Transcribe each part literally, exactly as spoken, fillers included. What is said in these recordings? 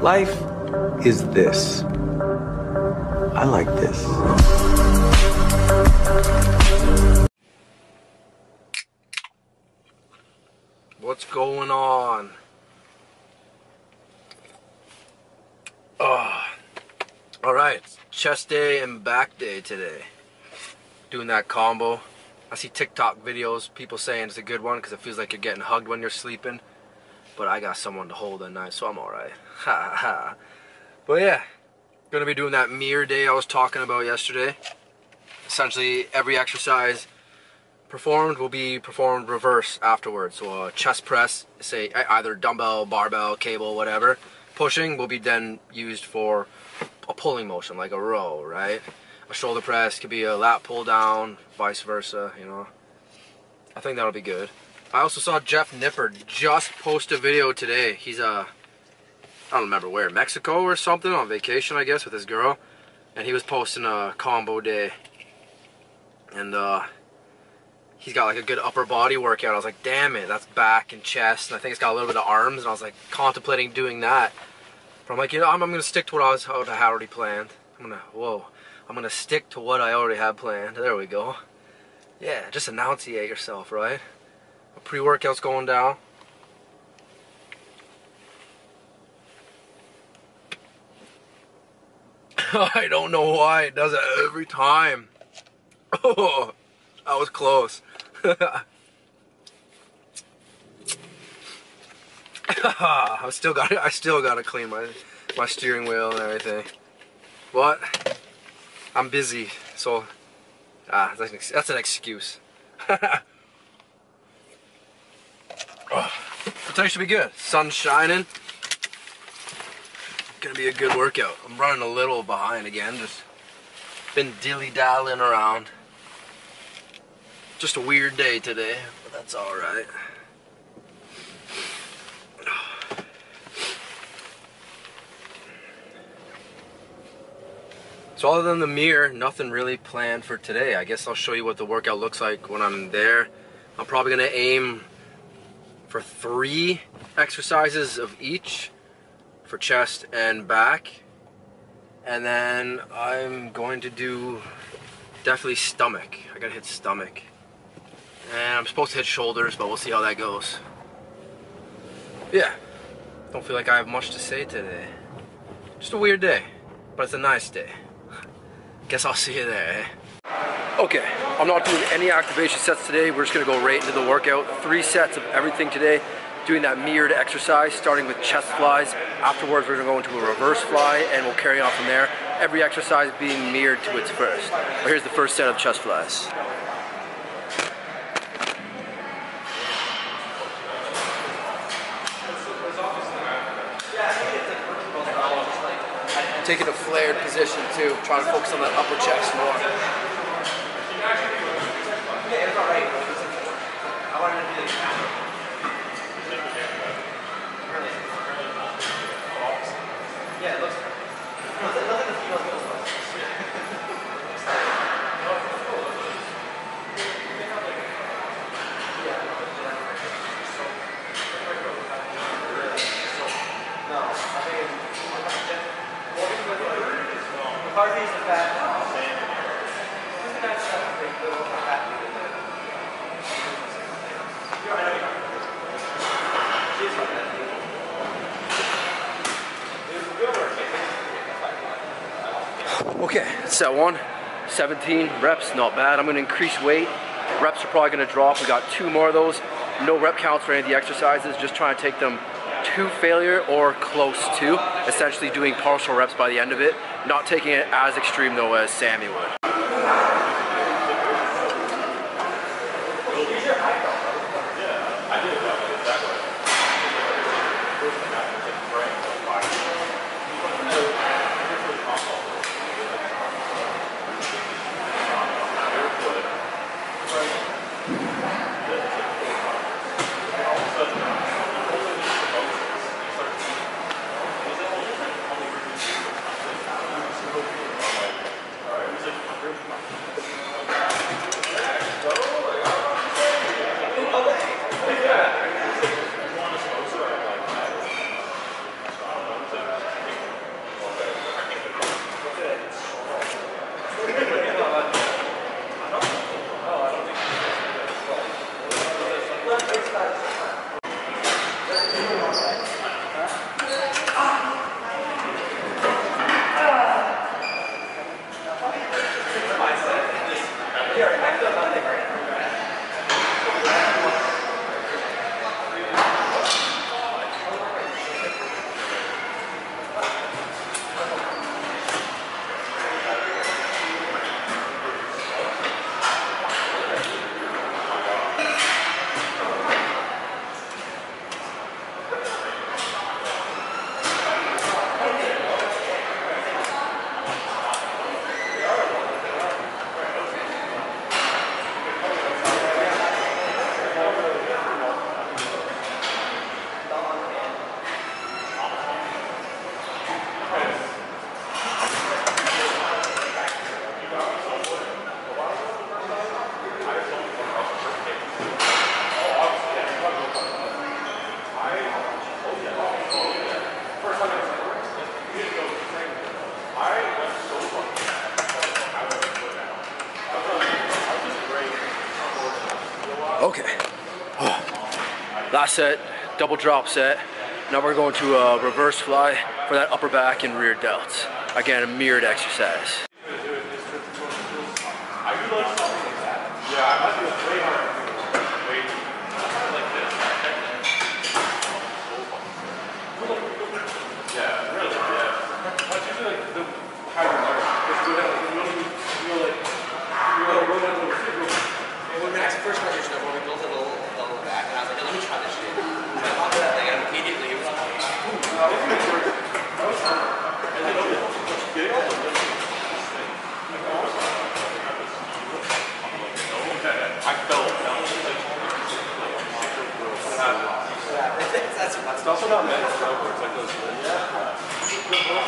Life is this. I like this. What's going on? Oh. Alright, chest day and back day today. Doing that combo. I see TikTok videos, people saying it's a good one because it feels like you're getting hugged when you're sleeping. But I got someone to hold at night, so I'm alright. Ha ha. But yeah, gonna be doing that mirror day I was talking about yesterday. Essentially, every exercise performed will be performed reverse afterwards. So a chest press, say either dumbbell, barbell, cable, whatever. Pushing will be then used for a pulling motion, like a row, right? A shoulder press could be a lat pull down, vice versa, you know. I think that'll be good. I also saw Jeff Nippard just post a video today. He's uh, I don't remember where, Mexico or something, on vacation, I guess, with his girl. And he was posting a combo day. And uh, he's got like a good upper body workout. I was like, damn it, that's back and chest. And I think it's got a little bit of arms. And I was like contemplating doing that. But I'm like, you know, I'm, I'm going to stick to what I was what I had already planned. I'm going to, whoa, I'm going to stick to what I already had planned. There we go. Yeah, just enunciate yourself, right? A pre-workout's going down. I don't know why it does it every time. Oh, that was close. I still got I still got to clean my my steering wheel and everything. But I'm busy, so ah, that's an, that's an excuse. Oh, today should be good. Sun's shining. Gonna be a good workout. I'm running a little behind again. Just been dilly-dallying around. Just a weird day today, but that's all right. So other than the mirror, nothing really planned for today. I guess I'll show you what the workout looks like when I'm there. I'm probably gonna aim for three exercises of each for chest and back. And then I'm going to do definitely stomach. I gotta hit stomach. And I'm supposed to hit shoulders, but we'll see how that goes. Yeah, don't feel like I have much to say today. Just a weird day, but it's a nice day. Guess I'll see you there, eh? Okay, I'm not doing any activation sets today. We're just gonna go right into the workout. Three sets of everything today. Doing that mirrored exercise, starting with chest flies. Afterwards, we're gonna go into a reverse fly, and we'll carry on from there. Every exercise being mirrored to its first. But here's the first set of chest flies. Taking a flared position too, trying to focus on that upper chest more. Yeah, it looks Okay, set one, seventeen reps, not bad. I'm gonna increase weight. Reps are probably gonna drop. We got two more of those. No rep counts for any of the exercises, just trying to take them to failure or close to, essentially doing partial reps by the end of it. Not taking it as extreme though as Sammy would. Last set, double drop set. Now we're going to a reverse fly for that upper back and rear delts. Again, a mirrored exercise. First time you when we built a little, little back, and I was like, let me try this shit. I popped that thing, and immediately it was like, I felt that's that's also not meant to go. It's like those. Yeah.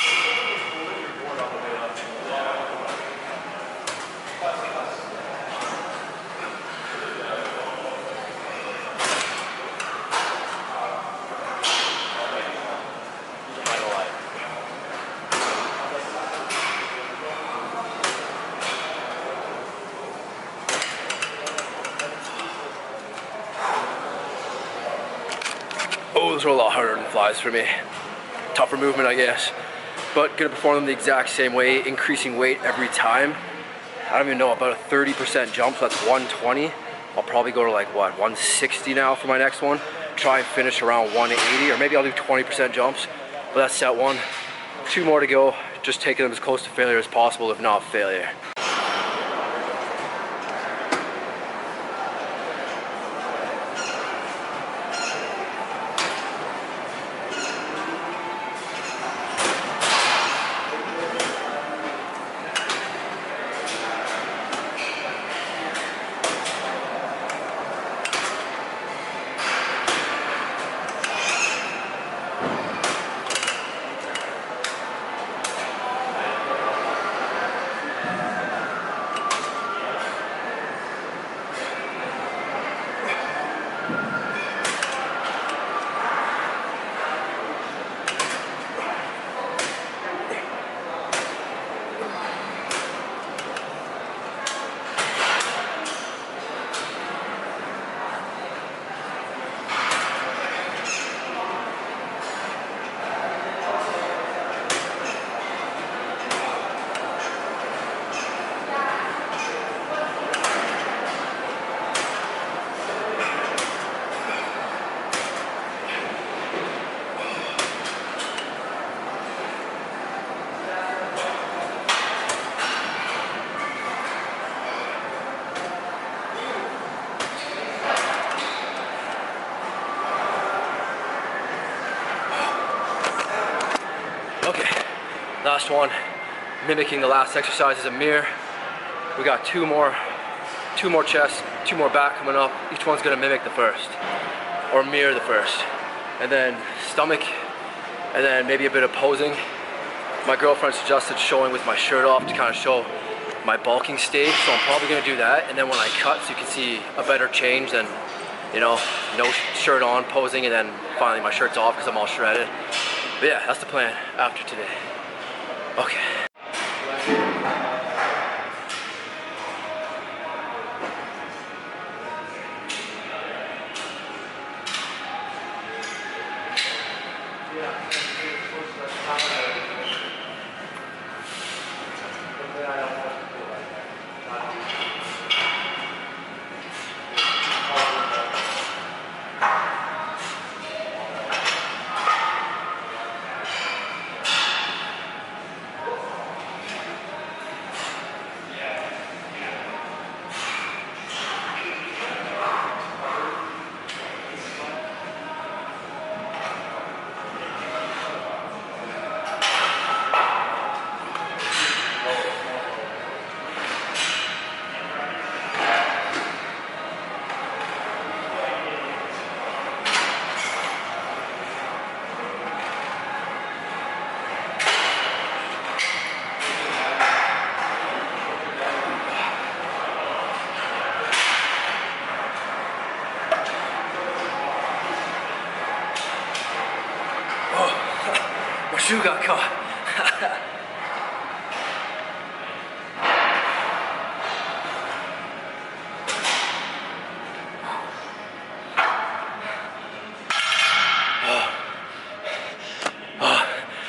Oh, those are a lot harder than flies for me. Tougher movement, I guess. But gonna perform them the exact same way, increasing weight every time. I don't even know, about a thirty percent jump, so that's one twenty. I'll probably go to like, what, one sixty now for my next one. Try and finish around one eighty, or maybe I'll do twenty percent jumps. But that's set one. Two more to go, just taking them as close to failure as possible, if not failure. Last one, mimicking the last exercise, is a mirror. We got two more, two more chest, two more back coming up. Each one's gonna mimic the first, or mirror the first. And then stomach, and then maybe a bit of posing. My girlfriend suggested showing with my shirt off to kind of show my bulking stage, so I'm probably gonna do that. And then when I cut, so you can see a better change than, you know, no shirt on, posing, and then finally my shirt's off because I'm all shredded. But yeah, that's the plan after today. Okay. Shoe got caught.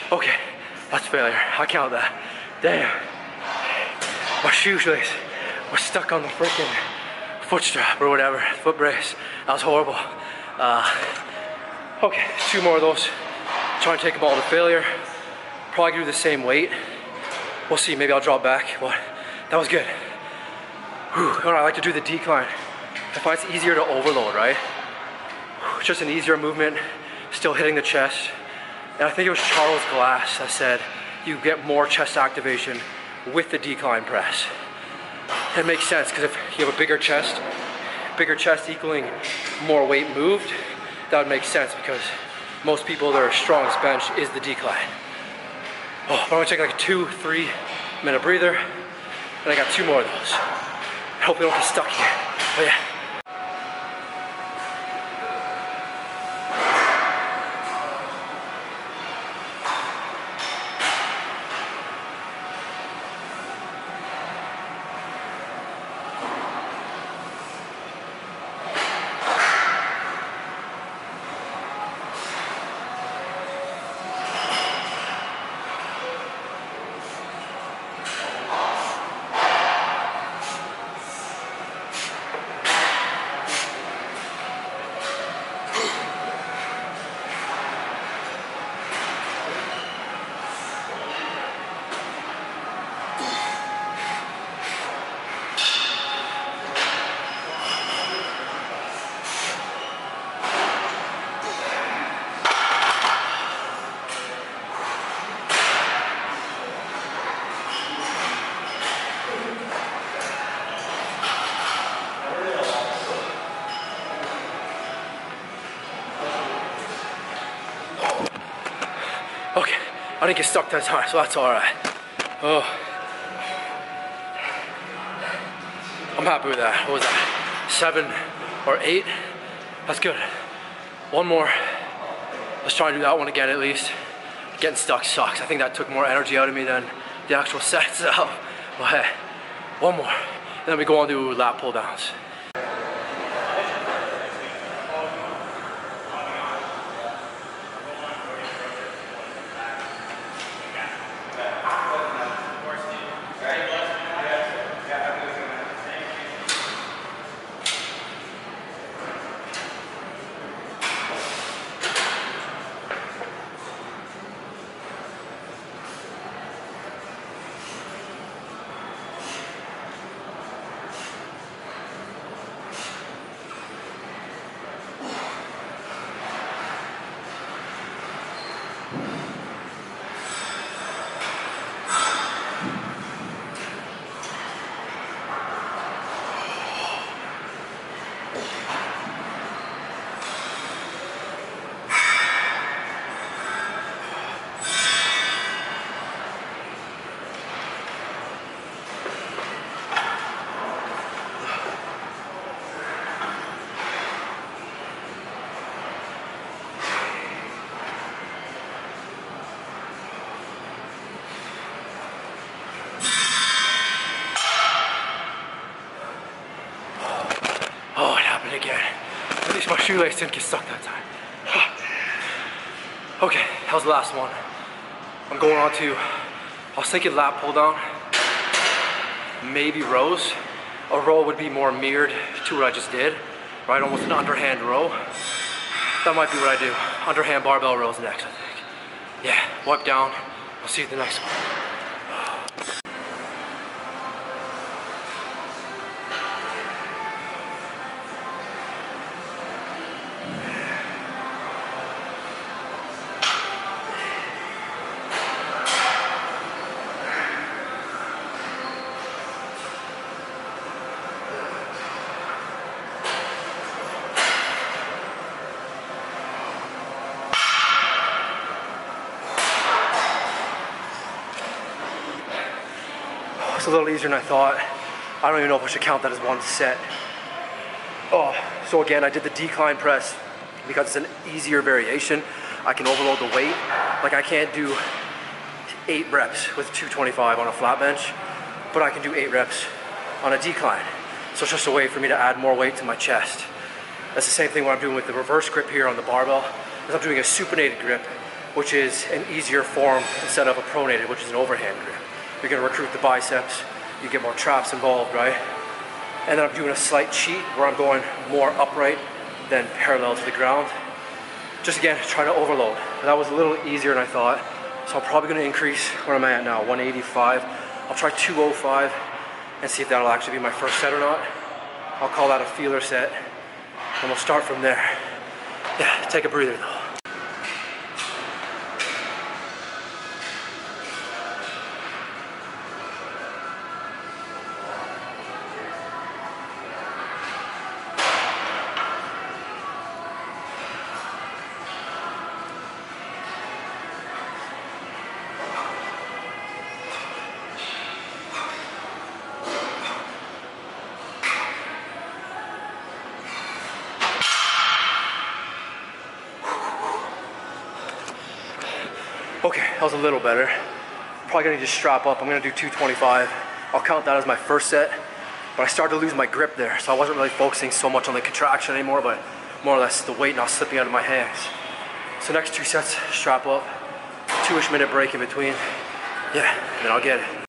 Okay, that's failure. I count that. Damn. My shoelace was stuck on the freaking foot strap or whatever, foot brace. That was horrible. Uh, okay, two more of those. Try and take them all to failure. Probably do the same weight. We'll see, maybe I'll drop back, but that was good. Whew. I like to do the decline. I find it's easier to overload, right? Whew. Just an easier movement, still hitting the chest. And I think it was Charles Glass that said you get more chest activation with the decline press. That makes sense, because if you have a bigger chest, bigger chest equaling more weight moved, that would make sense, because most people, their strongest bench is the decline. Oh, but I'm gonna take like a two, three minute breather, and I got two more of those. I hope we don't get stuck here. But yeah. Okay, I didn't get stuck that time, so that's all right. Oh, I'm happy with that. What was that? Seven or eight? That's good. One more. Let's try and do that one again at least. Getting stuck sucks. I think that took more energy out of me than the actual set itself. But hey, one more. And then we go on to lat pull downs. Again. At least my shoelace didn't get stuck that time. Okay, that was the last one. I'm going on to, I was thinking lat pull down, maybe rows. A row would be more mirrored to what I just did, right? Almost an underhand row. That might be what I do. Underhand barbell rows next, I think. Yeah, wipe down. I'll see you at the next one. It's a little easier than I thought. I don't even know if I should count that as one set. Oh, so again, I did the decline press because it's an easier variation. I can overload the weight. Like I can't do eight reps with two twenty-five on a flat bench, but I can do eight reps on a decline. So it's just a way for me to add more weight to my chest. That's the same thing what I'm doing with the reverse grip here on the barbell, is I'm doing a supinated grip which is an easier form instead of a pronated, which is an overhand grip. You're gonna recruit the biceps, you get more traps involved, right? And then I'm doing a slight cheat where I'm going more upright than parallel to the ground. Just again, trying to overload. But that was a little easier than I thought. So I'm probably gonna increase where I'm at now, one eighty-five. I'll try two oh five and see if that'll actually be my first set or not. I'll call that a feeler set, and we'll start from there. Yeah, take a breather though. Okay, that was a little better. Probably gonna just strap up. I'm gonna do two twenty-five. I'll count that as my first set, but I started to lose my grip there, so I wasn't really focusing so much on the contraction anymore, but more or less the weight now slipping out of my hands. So next two sets, strap up, two-ish minute break in between. Yeah, and then I'll get it.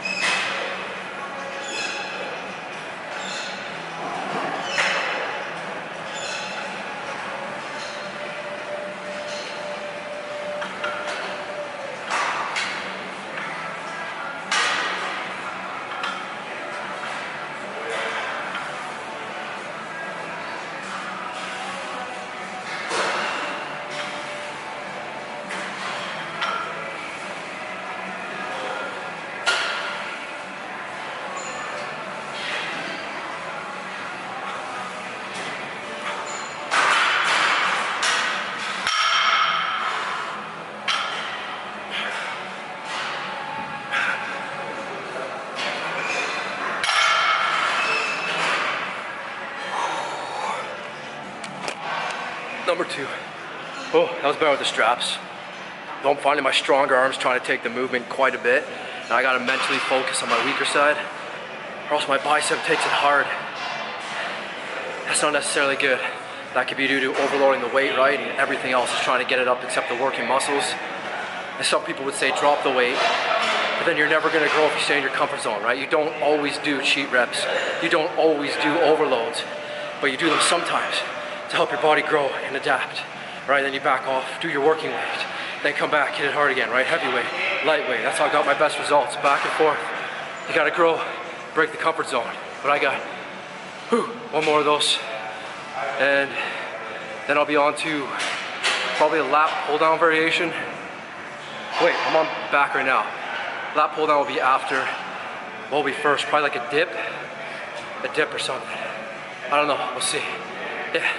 Number two. Oh, that was better with the straps. Though I'm finding my stronger arms trying to take the movement quite a bit, and I gotta mentally focus on my weaker side, or else my bicep takes it hard. That's not necessarily good. That could be due to overloading the weight, right? And everything else is trying to get it up except the working muscles. And some people would say drop the weight, but then you're never gonna grow if you stay in your comfort zone, right? You don't always do cheat reps. You don't always do overloads, but you do them sometimes to help your body grow and adapt, right? Then you back off, do your working weight, then come back, hit it hard again, right? Heavyweight, lightweight, that's how I got my best results, back and forth. You gotta grow, break the comfort zone. But I got, whew, one more of those, and then I'll be on to probably a lat pull down variation. Wait, I'm on back right now. Lat pull down will be after, what will be first? Probably like a dip, a dip or something. I don't know, we'll see. Yeah.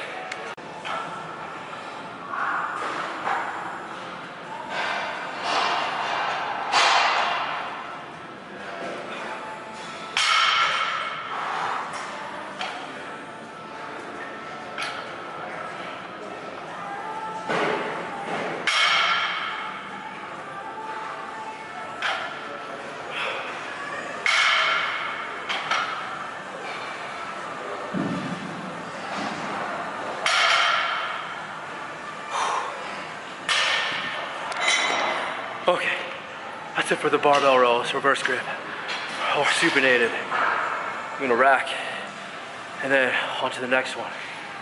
Okay, that's it for the barbell rows, reverse grip, or supinated. I'm gonna rack, and then on to the next one.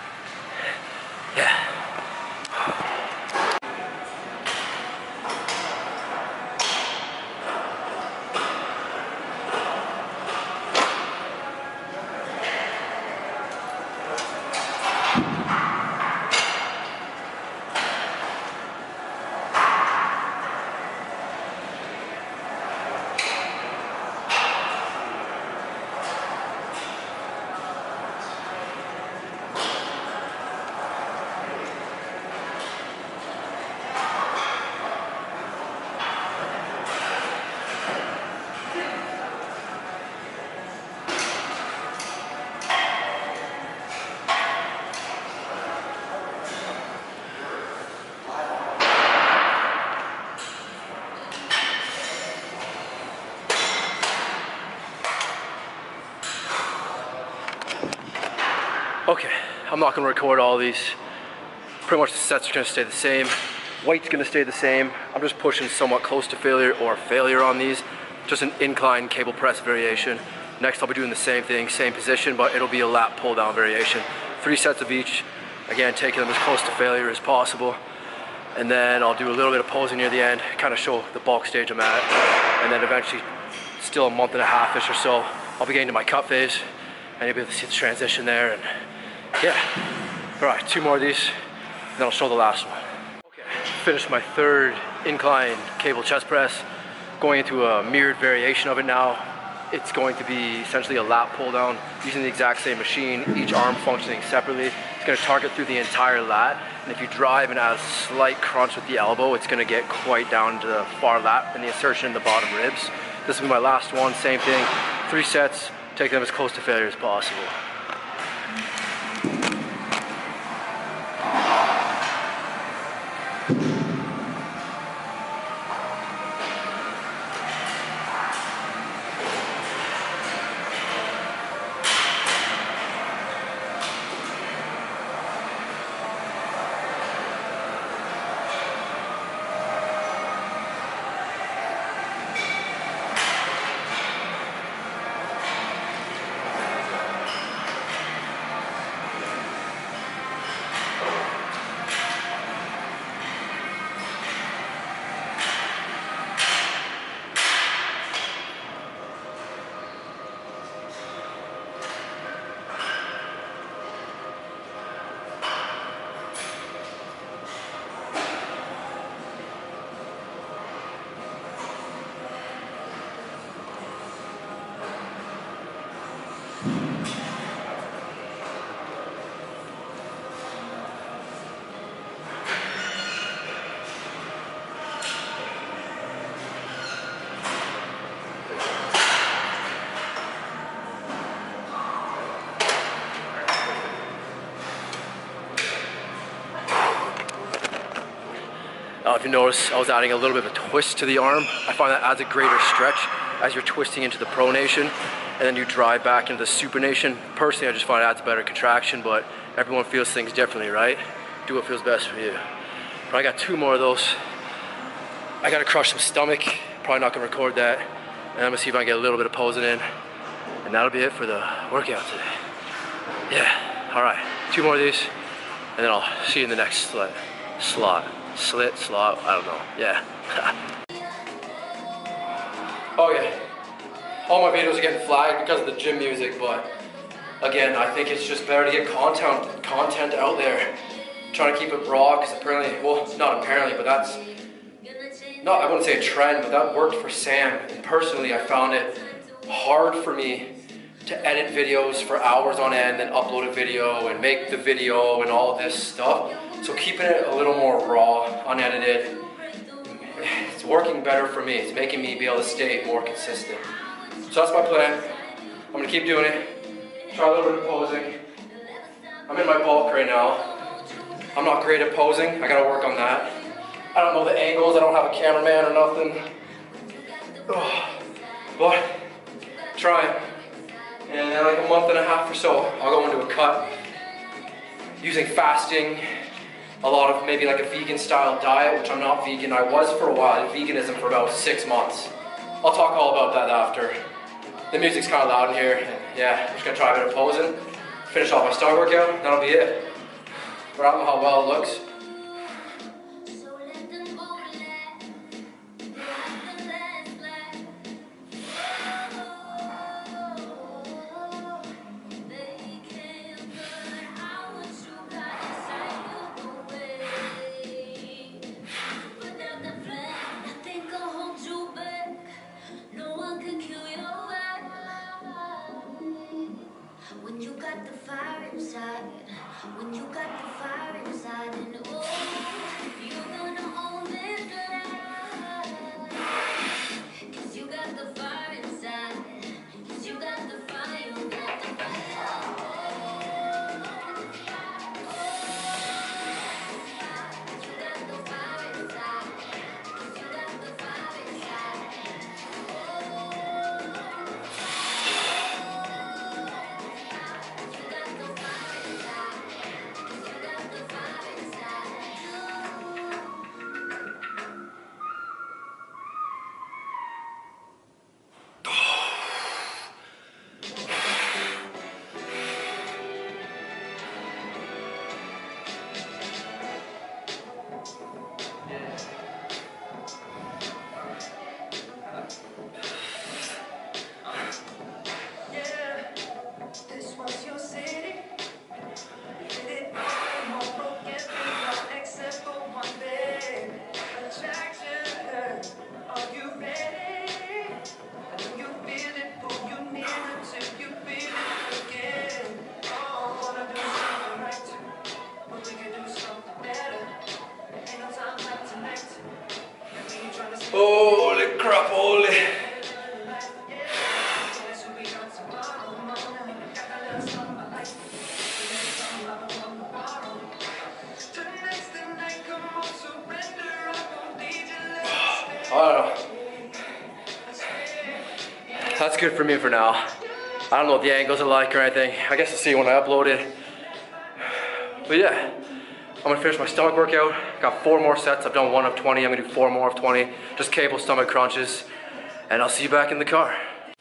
Yeah. Okay, I'm not gonna record all these. Pretty much the sets are gonna stay the same. Weight's gonna stay the same. I'm just pushing somewhat close to failure or failure on these. Just an incline cable press variation. Next I'll be doing the same thing, same position, but it'll be a lat pull down variation. Three sets of each. Again, taking them as close to failure as possible. And then I'll do a little bit of posing near the end, kind of show the bulk stage I'm at. And then eventually, still a month and a half-ish or so, I'll be getting to my cut phase. And you'll be able to see the transition there. And yeah, all right, two more of these, and then I'll show the last one. Okay, finished my third incline cable chest press. Going into a mirrored variation of it now. It's going to be essentially a lat pull down using the exact same machine, each arm functioning separately. It's going to target through the entire lat, and if you drive and add a slight crunch with the elbow, it's going to get quite down to the far lat and the insertion in the bottom ribs. This will be my last one, same thing, three sets, take them as close to failure as possible. Uh, if you notice, I was adding a little bit of a twist to the arm. I find that adds a greater stretch as you're twisting into the pronation, and then you drive back into the supination. Personally, I just find it adds better contraction, but everyone feels things differently, right? Do what feels best for you. But I got two more of those. I gotta crush some stomach. Probably not gonna record that. And I'm gonna see if I can get a little bit of posing in. And that'll be it for the workout today. Yeah, all right, two more of these, and then I'll see you in the next slit, slot. Slit, slot, I don't know, yeah. Oh yeah, all my videos are getting flagged because of the gym music, but again, I think it's just better to get content, content out there. Trying to keep it raw, because apparently, well, not apparently, but that's, not, I wouldn't say a trend, but that worked for Sam. And personally, I found it hard for me to edit videos for hours on end, and upload a video, and make the video, and all this stuff. So keeping it a little more raw, unedited, it's working better for me. It's making me be able to stay more consistent. So that's my plan. I'm gonna keep doing it. Try a little bit of posing. I'm in my bulk right now. I'm not great at posing. I gotta work on that. I don't know the angles. I don't have a cameraman or nothing. Ugh. But trying. And in like a month and a half or so, I'll go into a cut using fasting. A lot of maybe like a vegan style diet, which I'm not vegan. I was for a while, veganism for about six months. I'll talk all about that after. The music's kind of loud in here, and yeah, I'm just gonna try a bit of posing, finish off my stomach workout, that'll be it. But I don't know how well it looks. When you got the fire inside, when you got the fire inside, and that's good for me for now. I don't know what the angles are like or anything. I guess I'll see when I upload it. But yeah, I'm gonna finish my stomach workout. Got four more sets. I've done one of twenty. I'm gonna do four more of twenty. Just cable stomach crunches. And I'll see you back in the car.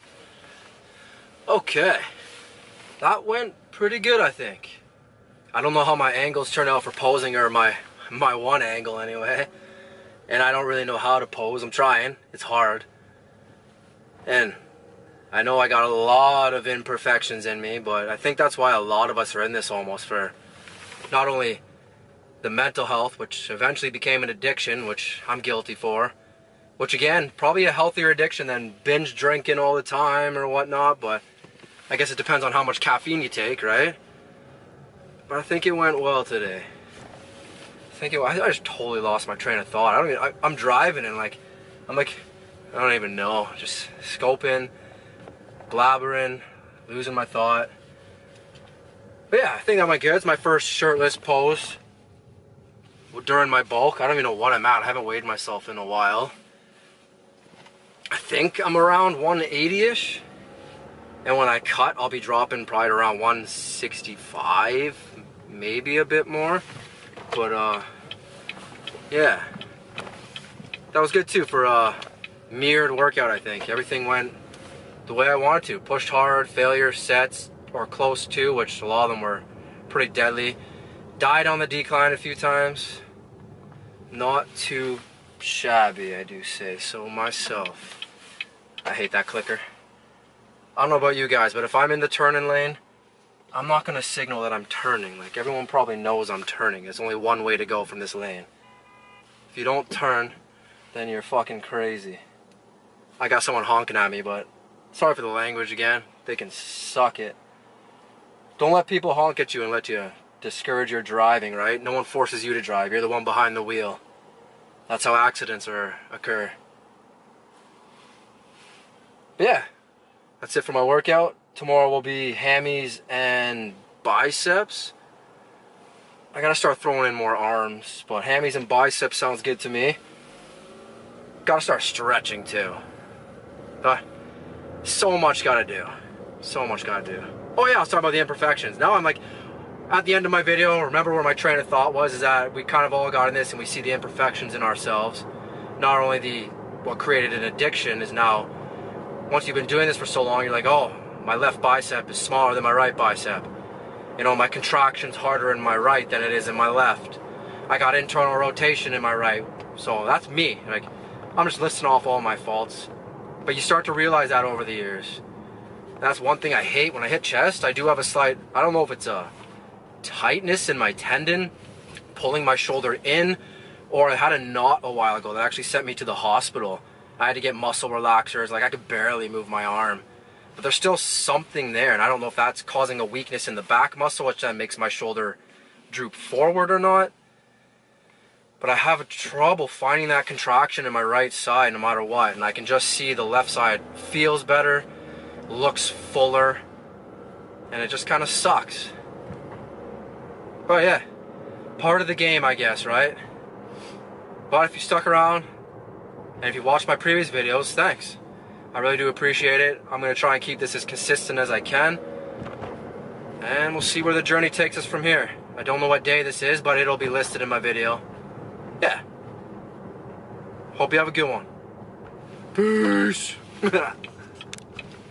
Okay, that went pretty good, I think. I don't know how my angles turn out for posing, or my my one angle anyway. And I don't really know how to pose. I'm trying. It's hard. And I know I got a lot of imperfections in me, but I think that's why a lot of us are in this almost, for not only the mental health, which eventually became an addiction, which I'm guilty for, which again, probably a healthier addiction than binge drinking all the time or whatnot, but I guess it depends on how much caffeine you take, right? But I think it went well today. I think it, I just totally lost my train of thought. I don't even, I, I'm driving and like, I'm like, I don't even know, just scoping, blabbering, losing my thought. But yeah, I think that went good. It's my first shirtless pose during my bulk. I don't even know what I'm at. I haven't weighed myself in a while. I think I'm around one eighty-ish. And when I cut, I'll be dropping probably around one sixty-five, maybe a bit more. But uh, yeah, that was good too for a mirrored workout, I think. Everything went the way I wanted to. Pushed hard, failure sets, or close to, which a lot of them were pretty deadly. Died on the decline a few times. Not too shabby, I do say so myself. I hate that clicker. I don't know about you guys, but if I'm in the turning lane, I'm not gonna signal that I'm turning. Like, everyone probably knows I'm turning. There's only one way to go from this lane. If you don't turn, then you're fucking crazy. I got someone honking at me, but sorry for the language again. They can suck it. Don't let people honk at you and let you discourage your driving, right? No one forces you to drive. You're the one behind the wheel. That's how accidents are, occur. But yeah, that's it for my workout. Tomorrow will be hammies and biceps. I gotta start throwing in more arms, but hammies and biceps sounds good to me. Gotta start stretching too. But so much gotta do. So much gotta do. Oh yeah, I was talking about the imperfections. Now I'm like, at the end of my video, remember where my train of thought was, is that we kind of all got in this and we see the imperfections in ourselves. Not only the, what created an addiction is now, once you've been doing this for so long, you're like, oh, my left bicep is smaller than my right bicep. You know, my contraction's harder in my right than it is in my left. I got internal rotation in my right. So that's me. Like, I'm just listing off all my faults. But you start to realize that over the years. That's one thing I hate when I hit chest. I do have a slight, I don't know if it's a tightness in my tendon, pulling my shoulder in, or I had a knot a while ago that actually sent me to the hospital. I had to get muscle relaxers. Like, I could barely move my arm. But there's still something there, and I don't know if that's causing a weakness in the back muscle, which then makes my shoulder droop forward or not. But I have trouble finding that contraction in my right side no matter what, and I can just see the left side feels better, looks fuller, and it just kind of sucks. But yeah, part of the game, I guess, right? But if you stuck around, and if you watched my previous videos, thanks. I really do appreciate it. I'm going to try and keep this as consistent as I can. And we'll see where the journey takes us from here. I don't know what day this is, but it'll be listed in my video. Yeah. Hope you have a good one. Peace.